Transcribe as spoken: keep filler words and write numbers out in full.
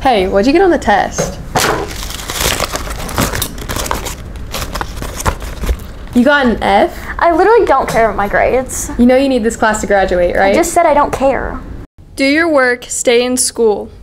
Hey, what'd you get on the test? You got an F? I literally don't care about my grades. You know you need this class to graduate, right? I just said I don't care. Do your work, stay in school.